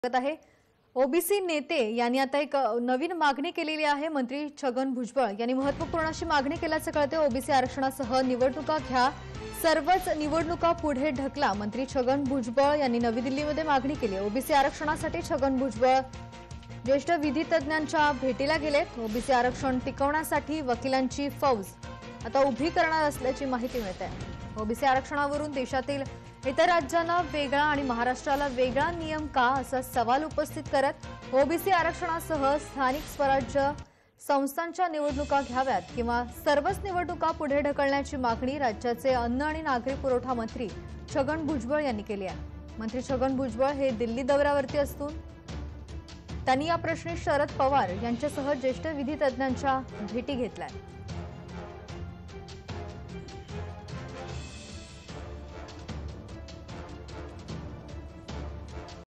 आहे। ओबीसी नेते यांनी आता एक नवीन मागणी केलेली आहे। मंत्री छगन भुजबळ यांनी महत्त्वपूर्ण अशी मागणी केल्याचं कळते। ओबीसी आरक्षणासह निवडणुका घ्या, सर्वच निवडणुका पुढे ढकला। मंत्री छगन भुजबळ यांनी नवी दिल्लीमध्ये मागणी केली। ओबीसी आरक्षणासाठी छगन भुजबळ ज्येष्ठ विधितज्ञांच्या भेटीला गेलेत। ओबीसी आरक्षण टिकवण्यासाठी वकिलांची फौज आता उभी करणार असल्याची माहिती मिळते। ओबीसी आरक्षणावरून देशातील इतर राज्यांना वेगळा आणि महाराष्ट्राला वेगळा नियम का असा सवाल उपस्थित करत ओबीसी आरक्षणासह स्थानिक स्वराज्य संस्थांच्या निवडणुका घ्याव्यात किंवा सर्वच निवडणुका पुढे ढकलण्याची मागणी राज्याचे अन्न आणि नागरी पुरवठा मंत्री छगन भुजबळ यांनी केली आहे। मंत्री छगन भुजबळ हे दिल्ली दौऱ्यावरती असून त्यांनी या प्रश्नी शरद पवार यांच्यासह ज्येष्ठ विधितज्ञांच्या भेटी घेतल्या।